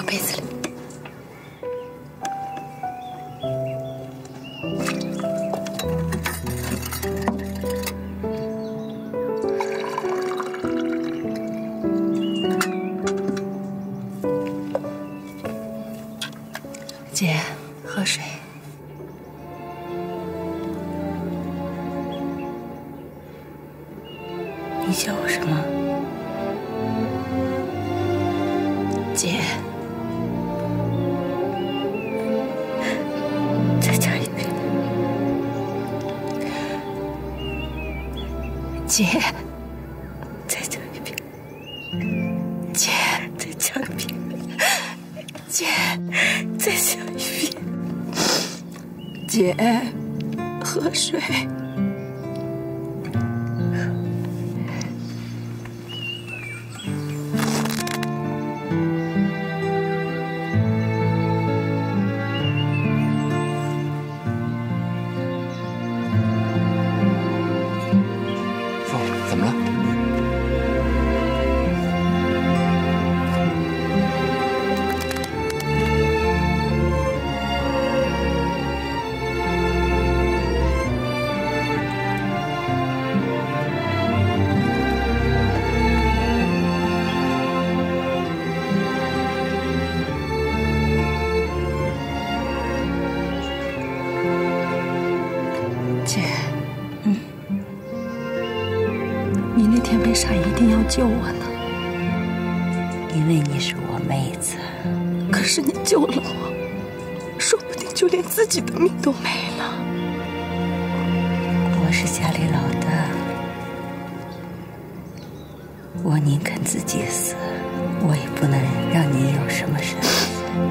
杯子里。姐，喝水。你叫我什么？姐。再叫一遍。姐。再叫一遍。姐，再叫一遍。姐，再叫一遍。姐，喝水。 怎么了？ 姐，你那天为啥一定要救我呢？ 因为你是我妹子。 可是你救了我，说不定就连自己的命都没了。 我是家里老大，我宁肯自己死，我也不能让你有什么伤心。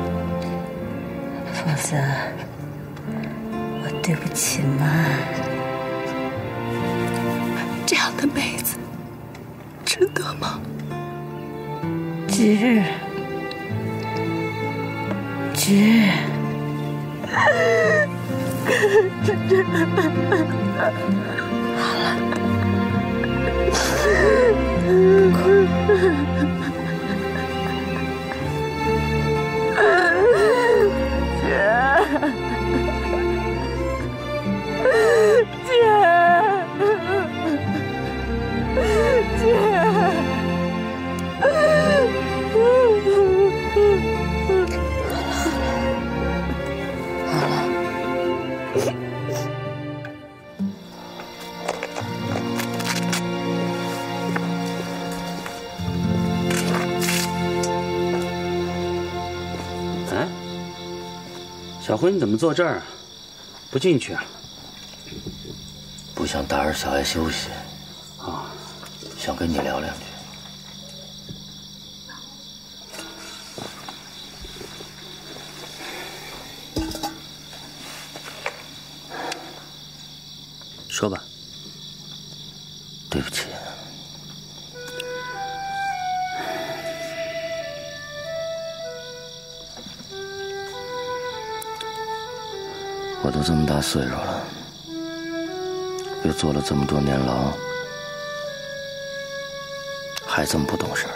否则，我对不起妈。 这样的妹子，值得吗？ 值。 好了， 小辉，你怎么坐这儿啊？不进去啊？ 不想打扰小爱休息， 啊， 想跟你聊两句。 说吧。 对不起。我都这么大岁数了，又坐了这么多年牢，还这么不懂事儿。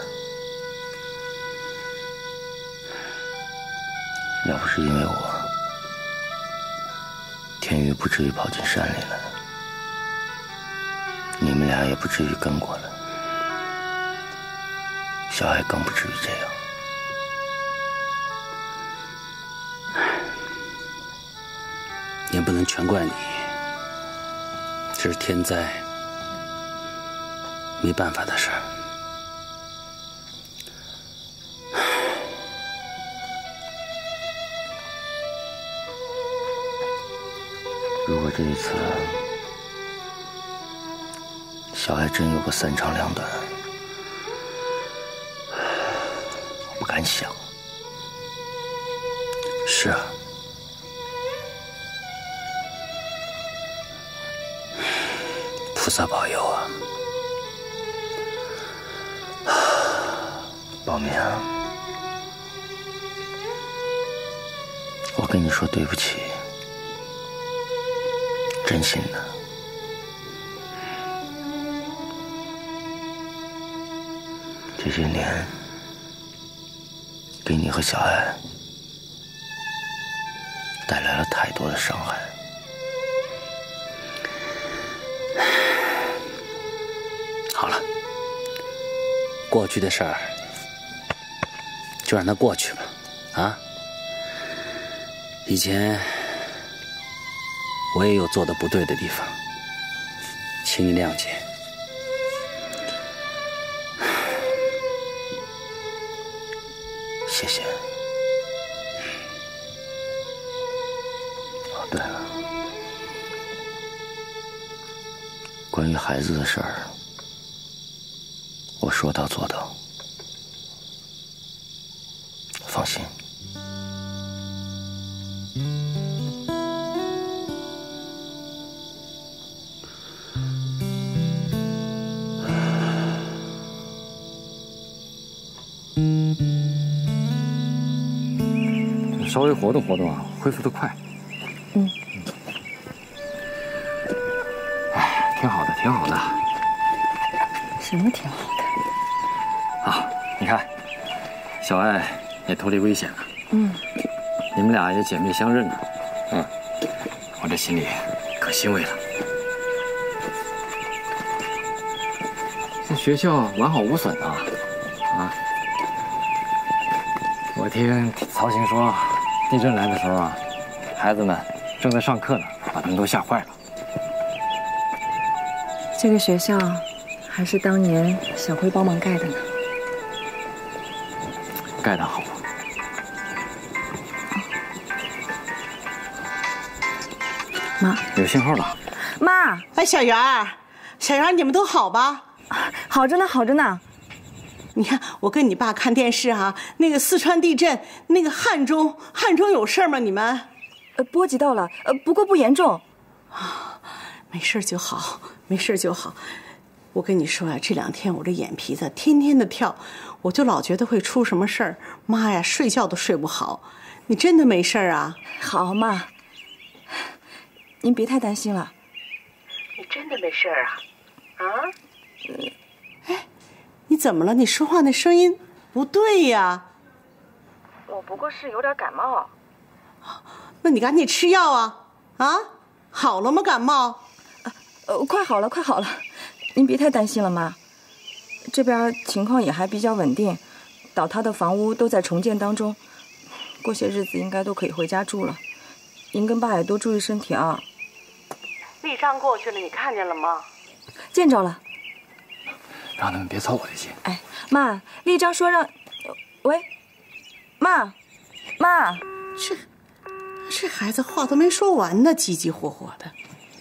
要不是因为我，天宇不至于跑进山里来，你们俩也不至于跟过来，小爱更不至于这样。 也不能全怪你，这是天灾，没办法的事儿。 如果这一次小爱真有个三长两短，我不敢想。 是啊。菩萨保佑啊！ 宝明，我跟你说对不起，真心的。这些年给你和小爱带来了太多的伤害。 好了，过去的事儿就让它过去吧。啊，以前我也有做的不对的地方，请你谅解。 谢谢。哦，对了，关于孩子的事儿，我说到做到，放心。 稍微活动活动啊，恢复得快。哎，挺好的，挺好的。 什么挺好的？ 啊，你看，小爱也脱离危险了。你们俩也姐妹相认了。我这心里可欣慰了。这学校完好无损啊！我听曹行说，地震来的时候啊，孩子们正在上课呢，把他们都吓坏了。 这个学校还是当年小辉帮忙盖的呢。 盖得好。 妈， 有信号了。 妈， 哎，小圆儿，小圆儿，你们都好吧？ 好着呢，好着呢。 你看，我跟你爸看电视啊，那个四川地震，那个汉中有事吗？你们？ 波及到了，不过不严重。 啊，没事就好，没事就好。我跟你说啊，这2天我这眼皮子天天的跳，我就老觉得会出什么事儿。妈呀，睡觉都睡不好。你真的没事啊？ 好，妈，您别太担心了。 你真的没事啊？哎，你怎么了？你说话那声音不对呀。 我不过是有点感冒。 那你赶紧吃药啊！好了吗？感冒？ 快好了，快好了。您别太担心了，妈。这边情况也还比较稳定，倒塌的房屋都在重建当中，过些日子应该都可以回家住了。您跟爸也多注意身体啊。 立章过去了，你看见了吗？ 见着了。 让他们别操我的心。 哎，妈，立章说让……喂，妈， 这孩子话都没说完呢，急急火火的。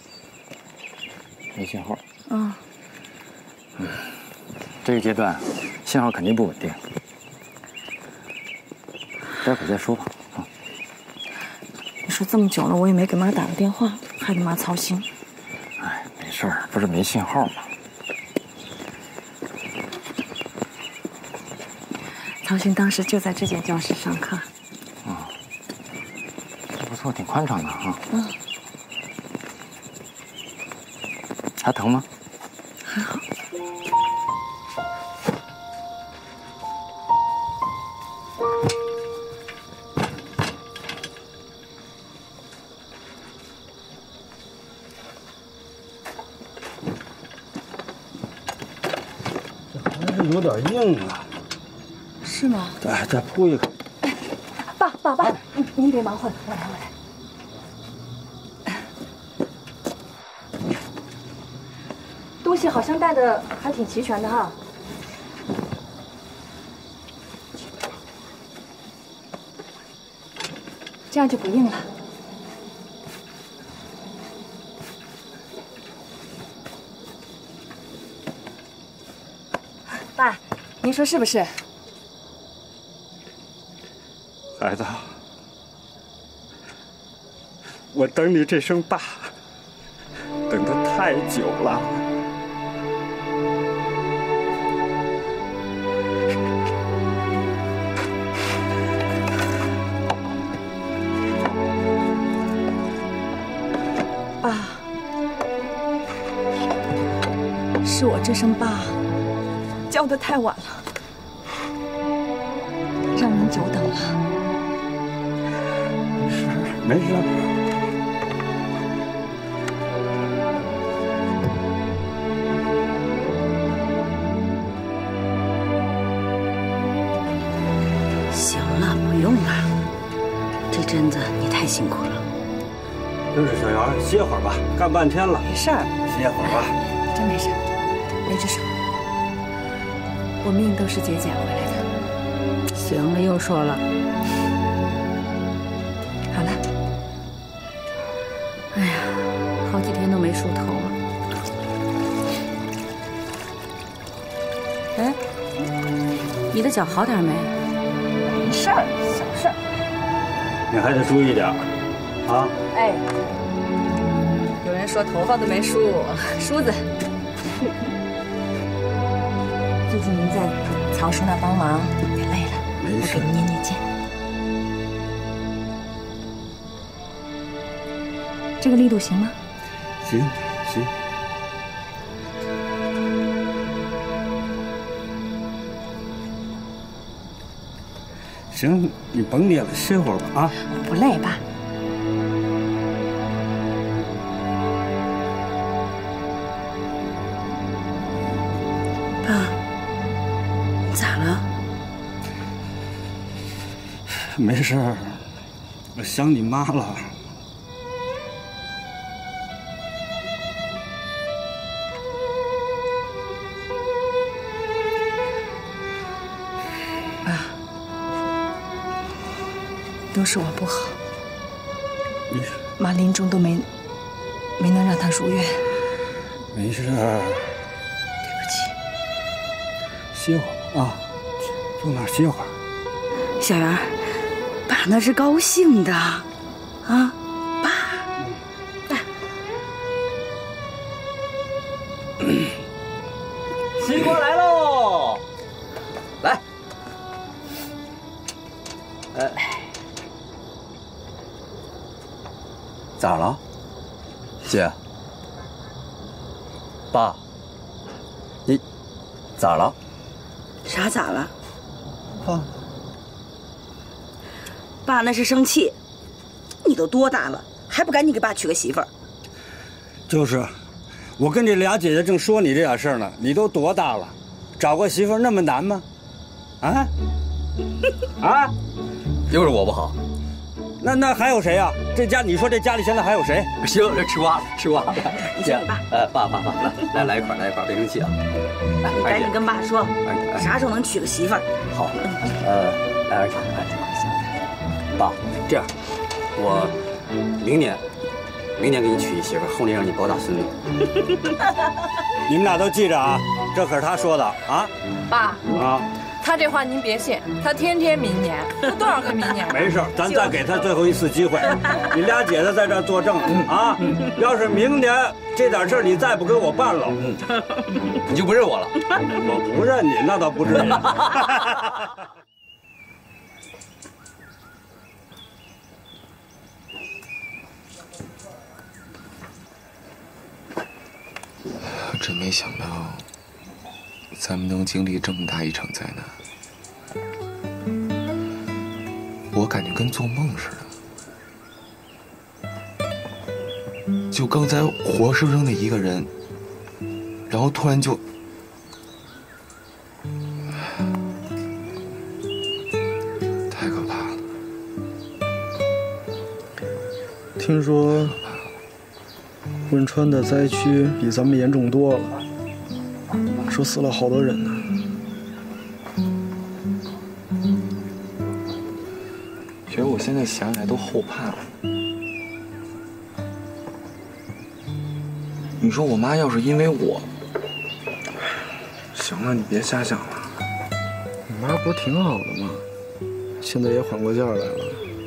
没信号。这个阶段信号肯定不稳定，待会儿再说吧。 你说这么久了，我也没给妈打个电话，害得妈操心。 哎，没事儿，不是没信号吗？ 曹勋当时就在这间教室上课。 不错，挺宽敞的啊。还疼吗？ 还好。 这还是有点硬啊。 是吗？ 再铺一个。 爸，您别忙活了，我来。东西好像带的还挺齐全的哈。这样就不硬了。爸，您说是不是？ 孩子，我等你这声爸，等得太久了。 爸，是我这声爸叫得太晚了。 让您久等了。 没事。 行了，不用了。这阵子你太辛苦了。 就是小杨，歇会儿吧，干半天了。 没事儿， 歇会儿吧。 真没事。那只手，我命都是姐捡回来的。 行了，又说了。 好了。 哎呀，好几天都没梳头了。哎，你的脚好点没？ 没事儿，小事儿。 你还得注意点啊。 哎，有人说头发都没梳，梳子。最近您在曹叔那帮忙也累了，我给您念念经。这个力度行吗？ 行。行，你甭捏了，歇会儿吧啊。 不累吧？ 爸，你咋了？ 没事儿，我想你妈了。 都是我不好， 没事。 妈临终都没能让她如愿。 没事。 对不起。 歇会儿啊，坐那儿歇会儿。 小圆，爸那是高兴的，啊，爸。 西瓜来喽！来。 咋了，姐？爸，你咋了？ 啥咋了？ 爸， 爸那是生气。你都多大了，还不赶紧给爸娶个媳妇儿？ 就是，我跟这俩姐姐正说你这点事儿呢。你都多大了，找个媳妇儿那么难吗？啊？啊？ 又是我不好。 那还有谁啊？这家你说这家里现在还有谁？ 行，这吃瓜了，吃瓜了。 姐， 爸，来一块，别生气啊！ 你赶紧跟爸说，啥时候能娶个媳妇儿？ 好，来二姐，爸，这样，我明年给你娶一媳妇，后年让你包大孙女。 你们俩都记着啊，这可是他说的啊。 爸啊。 他这话您别信，他天天明年，都多少个明年？ 没事，咱再给他最后一次机会。你俩姐姐在这儿作证啊，要是明年这点事儿你再不给我办了， 你就不认我了。 我不认你，那倒不至于。 我真没想到。咱们能经历这么大一场灾难，我感觉跟做梦似的。就刚才活生生的一个人，然后突然就，太可怕了。 听说汶川的灾区比咱们严重多了。说死了好多人呢。 觉得我现在想起来都后怕了。你说我妈要是因为我……行了，你别瞎想了。 你妈不是挺好的吗？现在也缓过劲儿来了。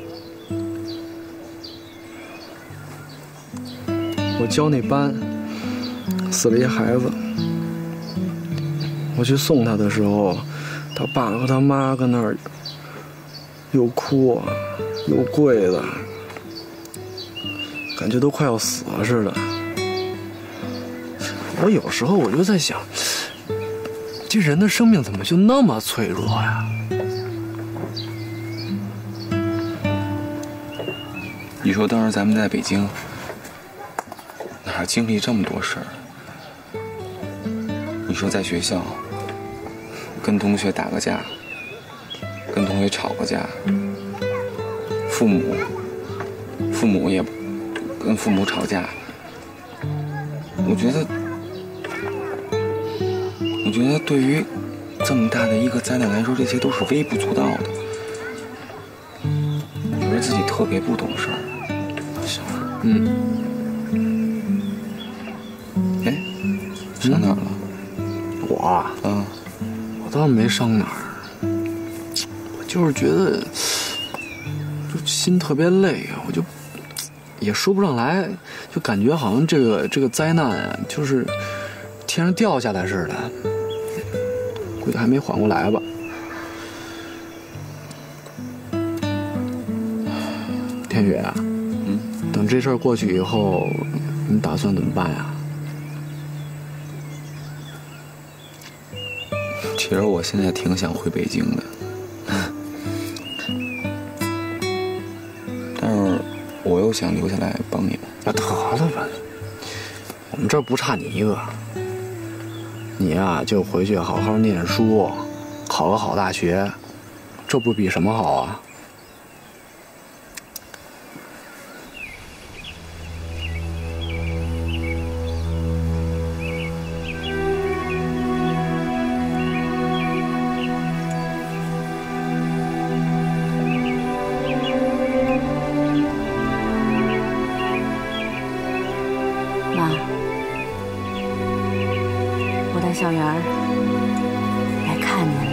我教那班死了一孩子。我去送他的时候，他爸和他妈跟那儿又哭又跪的，感觉都快要死了似的。我有时候我就在想，这人的生命怎么就那么脆弱呀？ 你说当时咱们在北京，哪经历这么多事儿？你说在学校跟同学打个架，跟同学吵个架，父母也跟父母吵架，我觉得对于这么大的一个灾难来说，这些都是微不足道的。觉得自己特别不懂事儿。行了，哎，上哪儿了？ 我啊，我倒没上哪儿，我就是觉得就心特别累啊，我就也说不上来，就感觉好像这个灾难啊，就是天上掉下来似的，估计还没缓过来吧。天宇啊，等这事儿过去以后，你打算怎么办呀？ 其实我现在挺想回北京的，但是我又想留下来帮你们。 得了吧，我们这儿不差你一个。你呀，就回去好好念书，考个好大学，这不比什么好啊？ 小圆儿来看您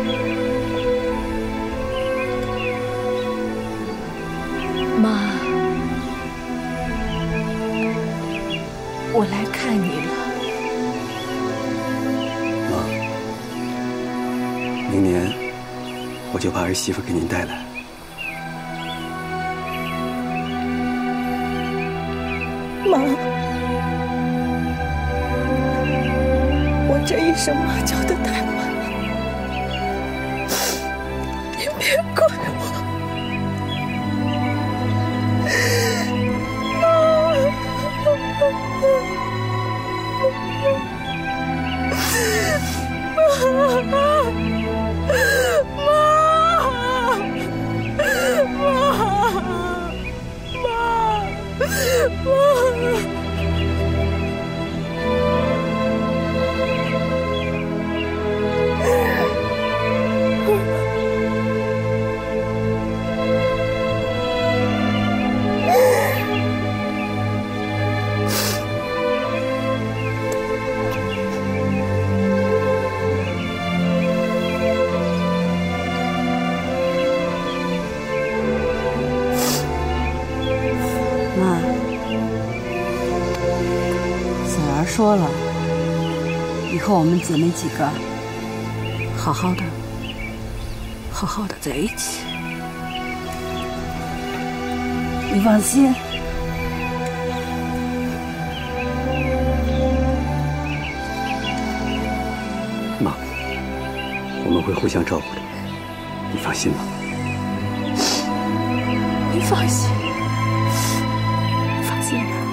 了， 妈，我来看你了。 妈，明年我就把儿媳妇给您带来。 妈。这一声妈叫得太晚了，您别怪我。 说了，以后我们姐妹几个好好的在一起。你放心。 妈，我们会互相照顾的，你放心吧。 你放心，放心吧。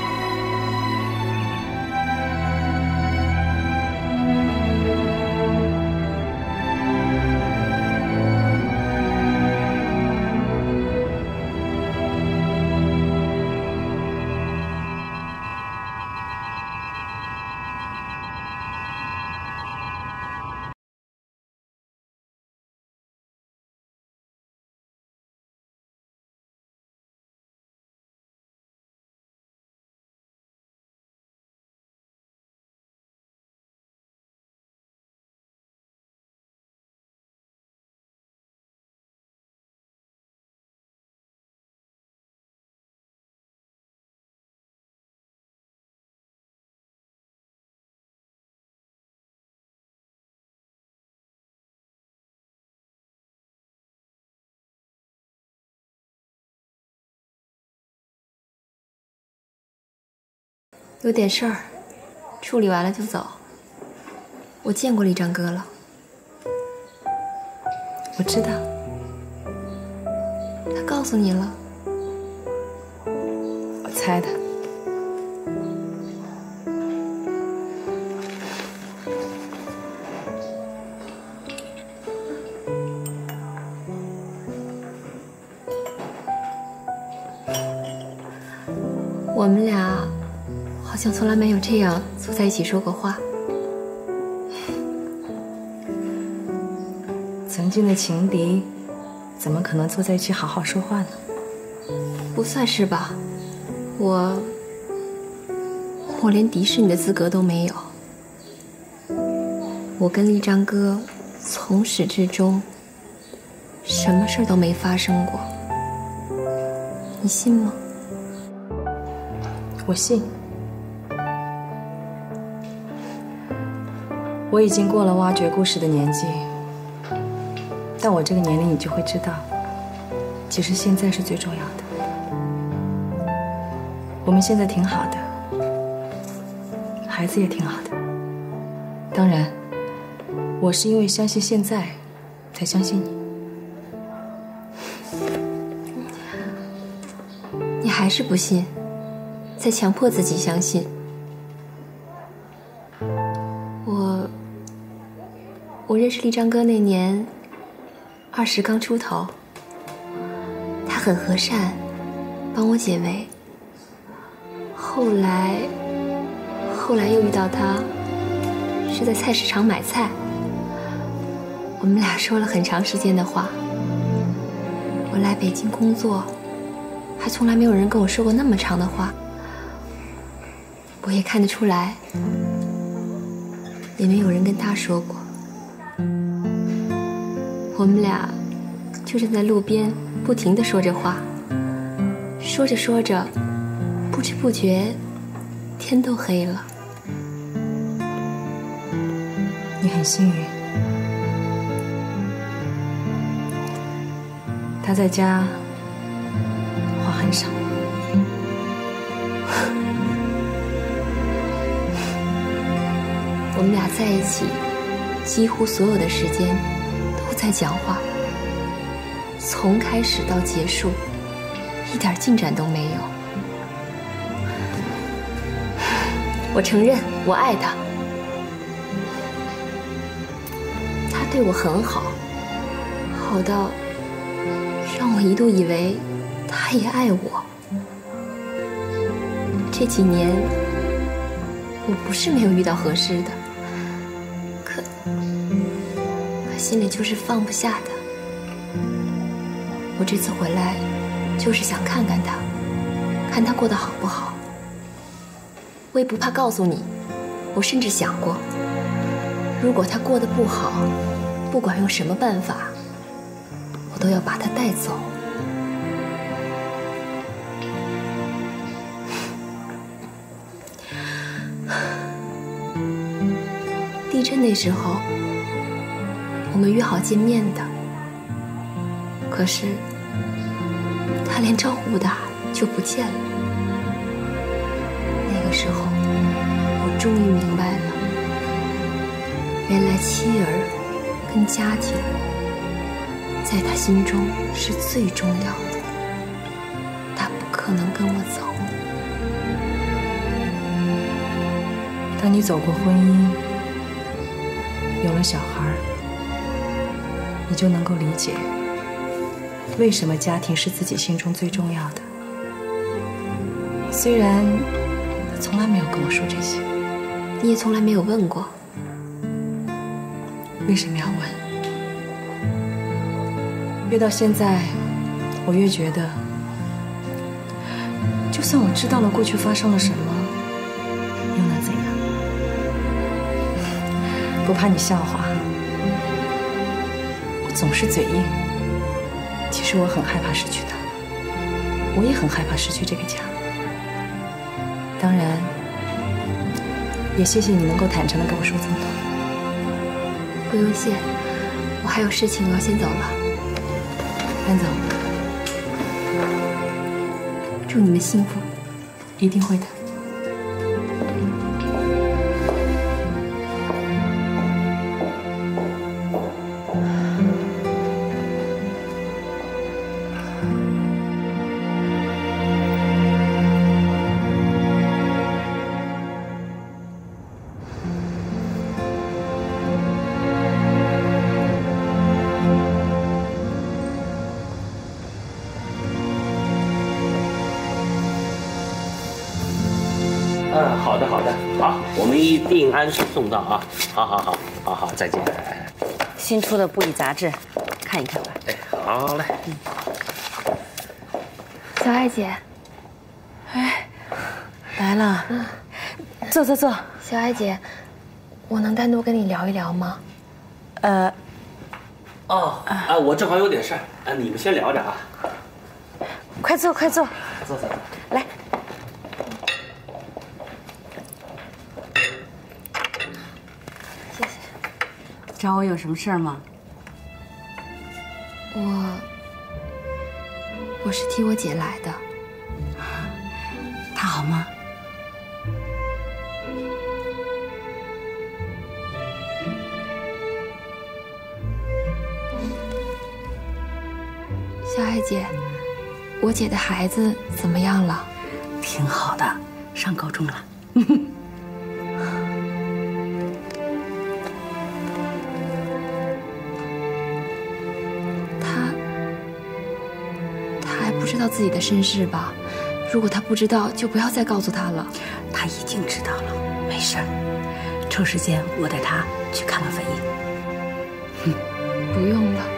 有点事儿，处理完了就走。我见过李长哥了， 我知道。 他告诉你了？ 猜的。 我们俩好像从来没有这样坐在一起说过话。 曾经的情敌，怎么可能坐在一起好好说话呢？ 不算是吧，我连敌视你的资格都没有。我跟立章哥从始至终，什么事都没发生过，你信吗？ 我信。我已经过了挖掘故事的年纪，到我这个年龄，你就会知道，其实现在是最重要的。我们现在挺好的，孩子也挺好的。当然，我是因为相信现在，才相信你。 你还是不信，在强迫自己相信。我认识立章哥那年，20刚出头，他很和善，帮我解围。后来又遇到他，是在菜市场买菜。我们俩说了很长时间的话。我来北京工作，还从来没有人跟我说过那么长的话。我也看得出来，也没有人跟他说过。我们俩就站在路边，不停地说着话，说着说着，不知不觉，天都黑了。 你很幸运，他在家话很少。 我们俩在一起，几乎所有的时间都在讲话，从开始到结束，一点进展都没有。我承认，我爱他，他对我很好，好到让我一度以为他也爱我。这几年，我不是没有遇到合适的，可心里就是放不下的。我这次回来，就是想看看他，看他过得好不好。我也不怕告诉你，我甚至想过，如果他过得不好，不管用什么办法，我都要把他带走。地震那时候，我们约好见面的，可是他连招呼不打就不见了。那个时候，我终于明白了，原来妻儿跟家庭在他心中是最重要的，他不可能跟我走。 当你走过婚姻，有了小孩，你就能够理解为什么家庭是自己心中最重要的。虽然他从来没有跟我说这些， 你也从来没有问过， 为什么要问？越到现在，我越觉得，就算我知道了过去发生了什么，又能怎样？不怕你笑话，我总是嘴硬。其实我很害怕失去他，我也很害怕失去这个家。当然，也谢谢你能够坦诚地跟我说这么多。 不用谢，我还有事情，我要先走了。 安总， 祝你们幸福， 一定会的。 我们一定按时送到啊！好，再见。 新出的布艺杂志，看一看吧。 哎，好嘞。 小爱姐， 哎，来了。坐。 小爱姐，我能单独跟你聊一聊吗？ 我正好有点事儿，你们先聊着啊。 快坐。 坐。 来。 谢谢。 找我有什么事儿吗？ 我是替我姐来的。 她好吗？ 小爱姐，我姐的孩子怎么样了？ 挺好的，上高中了。 他还不知道自己的身世吧？如果他不知道，就不要再告诉他了。 他已经知道了，没事儿。抽时间我带他去看看坟茔。 不用了，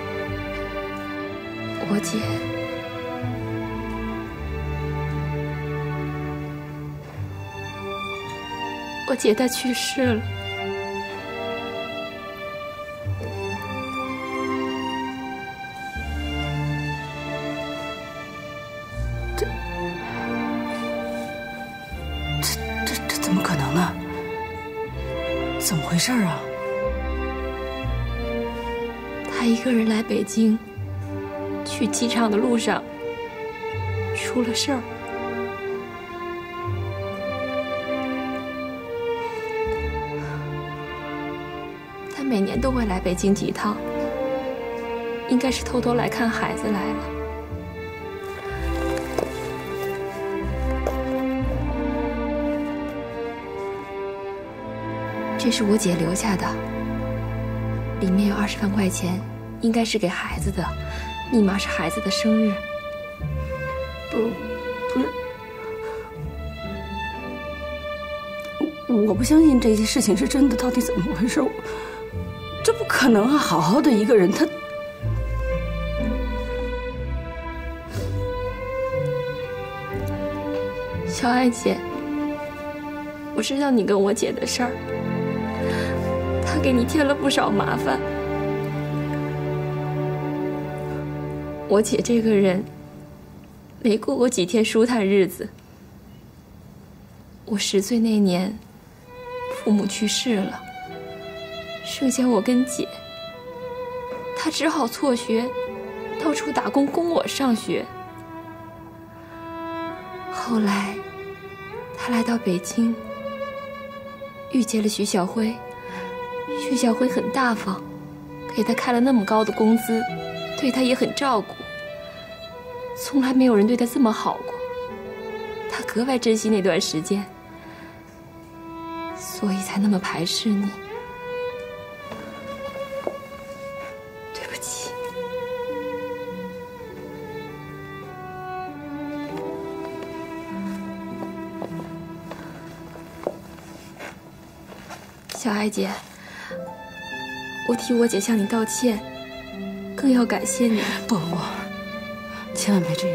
我姐她去世了。 这怎么可能呢？怎么回事啊？ 她一个人来北京，去机场的路上出了事儿。她每年都会来北京几趟，应该是偷偷来看孩子来了。这是我姐留下的，里面有20万块钱，应该是给孩子的，密码是孩子的生日。 不是，我不相信这件事情是真的，到底怎么回事？这不可能啊！好好的一个人，他…… 小爱姐，我知道你跟我姐的事儿，她给你添了不少麻烦。我姐这个人没过过几天舒坦日子。我10岁那年，父母去世了，剩下我跟姐，她只好辍学，到处打工供我上学。后来，她来到北京，遇见了徐小辉。徐小辉很大方，给她开了那么高的工资，对她也很照顾。从来没有人对她这么好过，她格外珍惜那段时间，所以才那么排斥你。对不起。小爱姐，我替我姐向你道歉，更要感谢你。 不，千万别这样。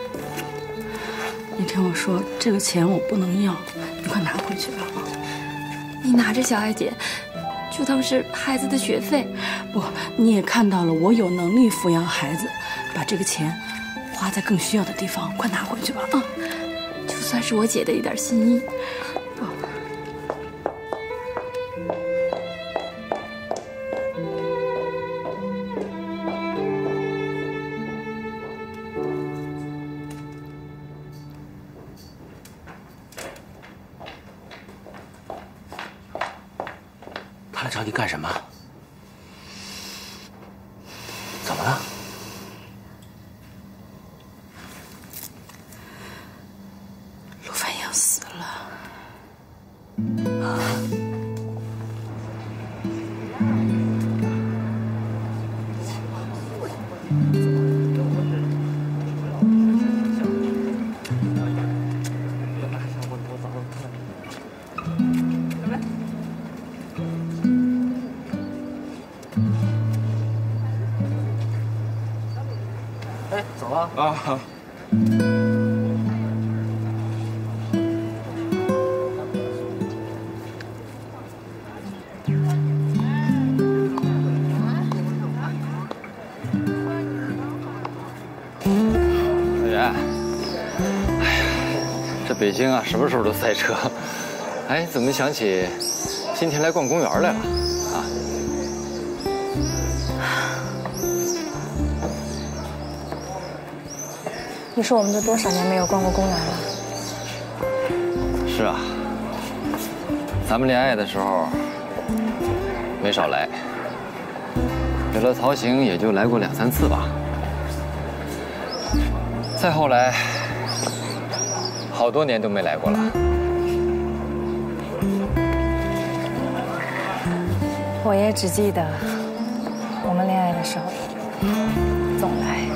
你听我说，这个钱我不能要，你快拿回去吧。 你拿着，小爱姐，就当是孩子的学费。 不，你也看到了，我有能力抚养孩子，把这个钱花在更需要的地方，快拿回去吧。啊， 就算是我姐的一点心意。 不。 他来找你干什么？怎么了？ 陆凡英死了。 啊？ 哎，走了啊。好。 北京啊，什么时候都塞车。哎，怎么想起今天来逛公园来了啊？ 你说我们都多少年没有逛过公园了？ 是啊，咱们恋爱的时候没少来，有了曹行也就来过2、3次吧。再后来。好多年都没来过了。 我也只记得我们恋爱的时候总来。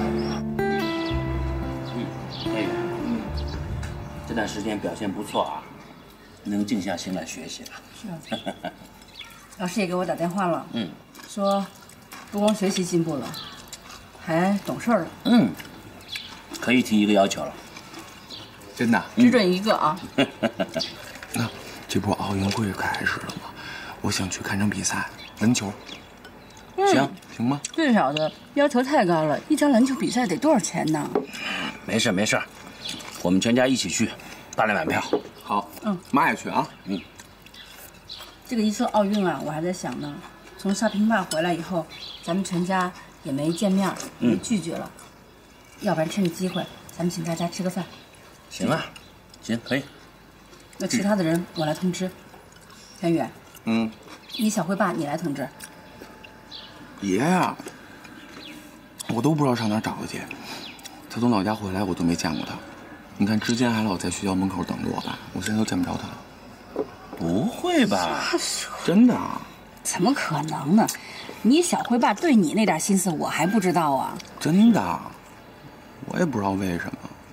这段时间表现不错啊，能静下心来学习了。 是啊。老师也给我打电话了，说不光学习进步了，还懂事了。 可以提一个要求了。 真的， 只准一个啊！ 那这不奥运会开始了吗？我想去看场比赛，篮球。行吗？ 这小子要求太高了，一场篮球比赛得多少钱呢？ 没事没事，我们全家一起去，8辆满票。 好，妈也去啊。 这个一说奥运啊，我还在想呢，从沙坪坝回来以后，咱们全家也没见面，也拒绝了。要不然趁着机会，咱们请大家吃个饭。 行啊，行，可以。 那其他的人我来通知。田宇，你小慧爸你来通知。 爷呀，我都不知道上哪找他去。他从老家回来，我都没见过他。你看之前还老在学校门口等着我吧，我现在都见不着他了。 不会吧？ 真的啊？ 怎么可能呢？你小慧爸对你那点心思我还不知道啊？ 真的，我也不知道为什么。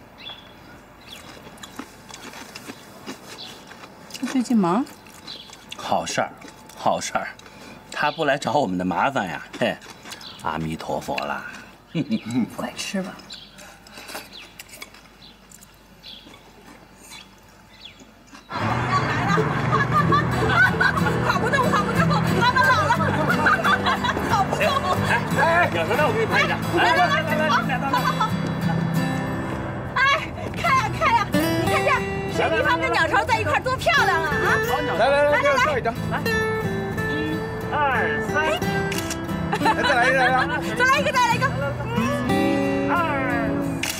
他最近忙？ 好事儿，好事儿，他不来找我们的麻烦呀！嘿，阿弥陀佛啦！ 快吃吧。 跑不动，跑不动，妈妈老了，跑不动。 哎，鸟巢蛋，我给你拍一张。 来，好。哎，看呀看呀，你看这水立方跟鸟巢在一块多漂亮啊！啊， 来，给我照一张。 来，1、2、3， 再来一个， 再来一个。1、2。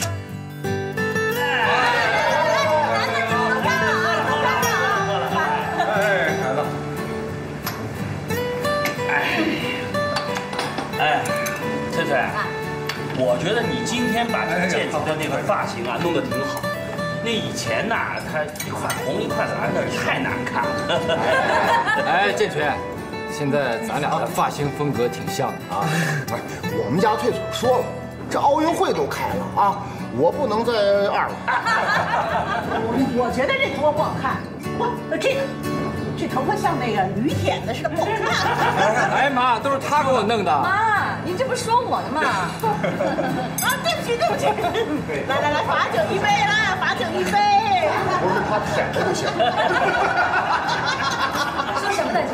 翠翠，我觉得你今天把这个建筑的那个发型啊弄得挺好。那以前呐，它一块红一块蓝的，太难看了。 哎，建群，现在咱俩的发型风格挺像的啊。 不是，我们家翠翠说了，这奥运会都开了啊，我不能再二了。 我觉得这头发不好看，这头发像那个驴舔的似的，不好看。 哎妈，都是他给我弄的。 妈，您这不是说我呢吗？ 啊，对不起。来，罚酒一杯，来，罚酒一杯。 不是他舔的就行。 说什么呢？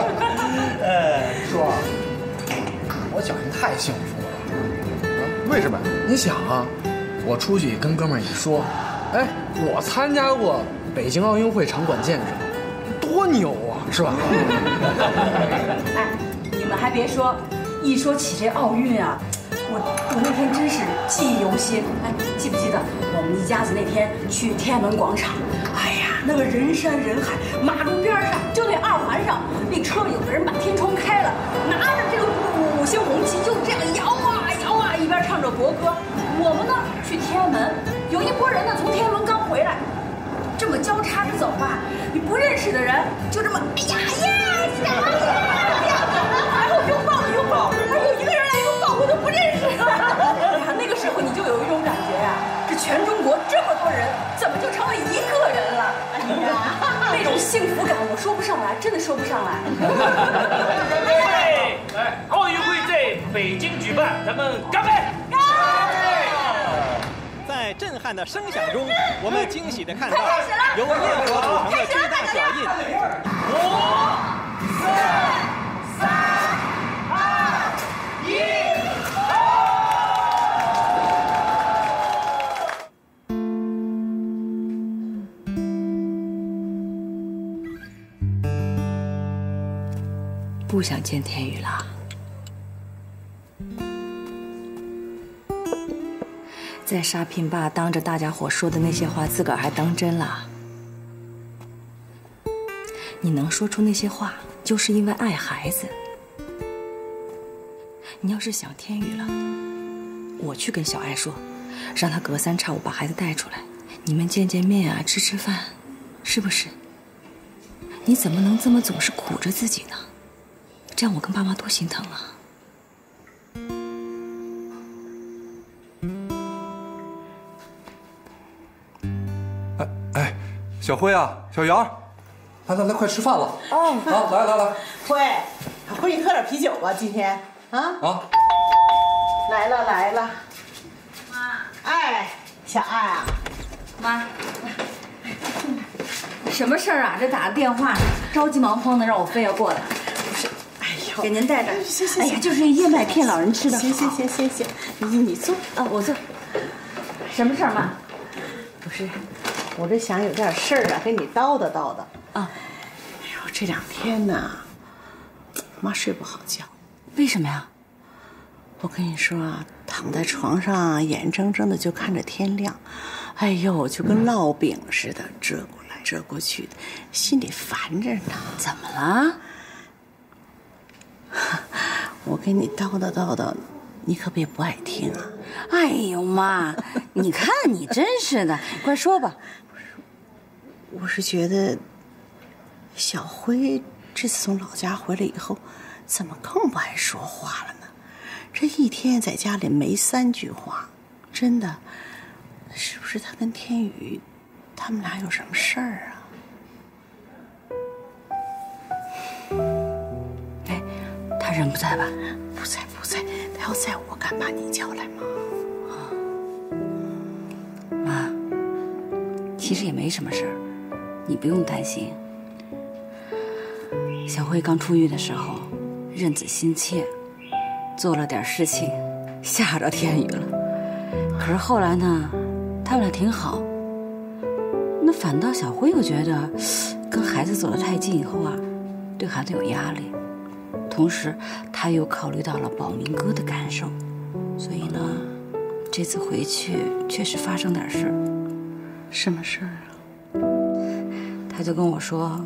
说，我觉得你太幸福了。为什么？ 你想啊，我出去跟哥们儿一说，哎，我参加过北京奥运会场馆建设，多牛啊，是吧？ 哎，你们还别说，一说起这奥运啊，我那天真是记忆犹新。哎，记不记得我们一家子那天去天安门广场？哎呀，那个人山人海，马路边上就那2环上，那车里有个人把天窗开了，拿着这个5星红旗就这样摇啊摇啊，一边唱着国歌。我们呢去天安门，有一拨人呢从天安门刚回来，这么交叉着走吧，你不认识的人就这么哎呀耶，然后拥抱，还有一个人来拥抱，我都不认识。哎呀，那个时候你就有一种感觉呀，这全中国这么多人，怎么就成了一个人了？哎呀，那种幸福感我说不上来，真的说不上来。 哎，奥北京举办，咱们干杯！ 干杯！在震撼的声响中，我们惊喜地看到由焰火组成的巨大脚印。5、4、3、2、1。 不想见天宇了。在沙坪坝当着大家伙说的那些话，自个儿还当真了？你能说出那些话，就是因为爱孩子。你要是想天宇了，我去跟小爱说，让他隔3差5把孩子带出来，你们见见面啊，吃吃饭，是不是？你怎么能这么总是苦着自己呢？ 这样我跟爸妈多心疼啊！ 哎，小辉啊，小杨，来，快吃饭了！哦，好，来， 辉，你喝点啤酒吧，今天啊！来了， 妈， 哎，小爱啊， 妈，什么事儿啊？这打个电话，着急忙慌的，让我非要过来。 给您带着， 行。 哎呀，就是燕麦片，老人吃的。 行，你坐啊，我坐。什么事儿，妈？ 不是，我这想有点事儿啊，跟你叨叨啊。哎呦，这2天呢，妈睡不好觉。 为什么呀？ 我跟你说啊，躺在床上，眼睁睁的就看着天亮，哎呦，就跟烙饼似的，折过来折过去的，心里烦着呢。 怎么了？ 我跟你叨叨，你可别不爱听啊！ 哎呦妈，你看你真是的，快说吧。 我是觉得小辉这次从老家回来以后，怎么更不爱说话了呢？这一天在家里没3句话，真的，是不是他跟天宇他们俩有什么事儿啊？ 他人不在吧？ 不在。他要在，我敢把你叫来吗？ 妈，其实也没什么事儿，你不用担心。小辉刚出狱的时候，认子心切，做了点事情，吓着天宇了。可是后来呢，他们俩挺好。那反倒小辉又觉得，跟孩子走得太近以后啊，对孩子有压力。 同时，他又考虑到了宝明哥的感受，所以呢，这次回去确实发生点事儿。 什么事儿啊？ 他就跟我说，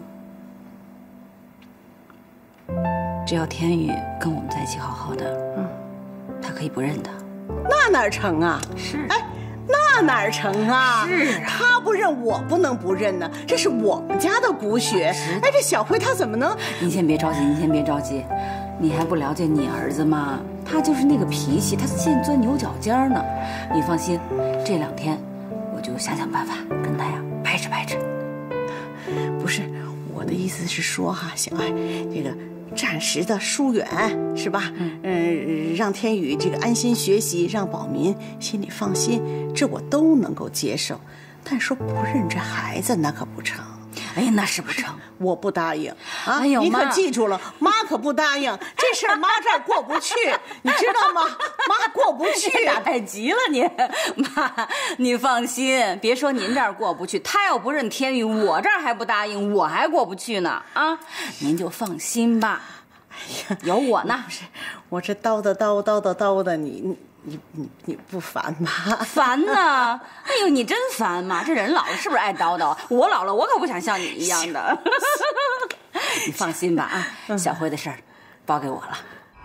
只要天宇跟我们在一起好好的，他可以不认他。 那哪成啊？ 是， 哎，那哪成啊？ 是啊， 他不认，我不能不认呢。这是我们家的骨血。哎，这小辉他怎么能？ 您先别着急，你还不了解你儿子吗？他就是那个脾气，他现钻牛角尖呢。你放心，这2天我就想办法跟他呀掰扯。 不是，我的意思是说哈，小爱，这个暂时的疏远是吧？让天宇这个安心学习，让宝民心里放心，这我都能够接受。但说不认这孩子，那可不成。 哎呀，那是不成， 我不答应啊！ 哎呦， 你可记住了，妈可不答应这事儿，妈这儿过不去，你知道吗？妈过不去， 打太极了你，妈，你放心，别说您这儿过不去，他要不认天宇，我这儿还不答应，我还过不去呢啊！您就放心吧， 哎呀， 有我呢。 不是，我这叨的，你不烦吗？ 烦呢！哎呦，你真烦嘛！这人老了是不是爱叨叨？我老了，我可不想像你一样的。你放心吧啊，小辉的事儿包给我了。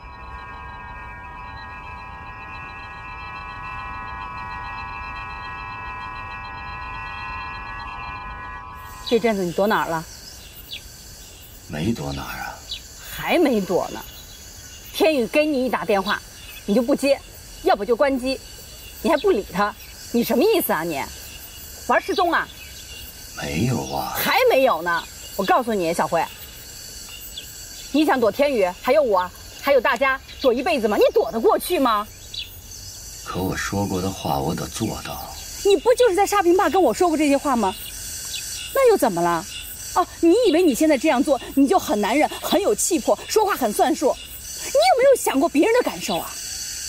这阵子你躲哪儿了？ 没躲哪儿啊？ 还没躲呢。天宇给你一打电话，你就不接。要不就关机，你还不理他，你什么意思啊你？玩失踪啊？ 没有啊。 还没有呢。我告诉你，小辉，你想躲天宇，还有我，还有大家， 躲一辈子吗？你躲得过去吗？ 可我说过的话，我得做到。 你不就是在沙坪坝跟我说过这些话吗？那又怎么了？哦，你以为你现在这样做，你就很男人，很有气魄，说话很算数？你有没有想过别人的感受啊？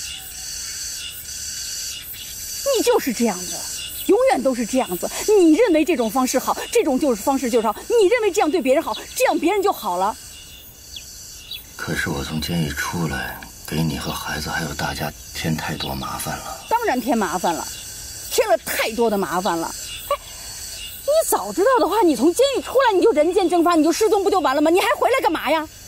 你就是这样子，永远都是这样子。你认为这种方式好，这种方式就是好，你认为这样对别人好，这样别人就好了。 可是我从监狱出来，给你和孩子还有大家添太多麻烦了。 当然添麻烦了，添了太多的麻烦了。哎，你早知道的话，你从监狱出来你就人间蒸发，你就失踪不就完了吗？你还回来干嘛呀？